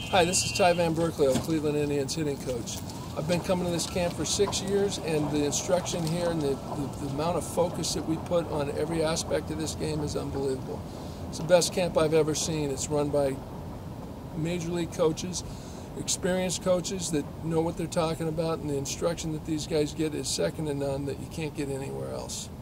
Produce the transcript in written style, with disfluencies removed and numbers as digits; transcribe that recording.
Hi, this is Ty Van Burkleo, Cleveland Indians hitting coach. I've been coming to this camp for 6 years, and the instruction here and the amount of focus that we put on every aspect of this game is unbelievable. It's the best camp I've ever seen. It's run by major league coaches, experienced coaches that know what they're talking about, and the instruction that these guys get is second to none, that you can't get anywhere else.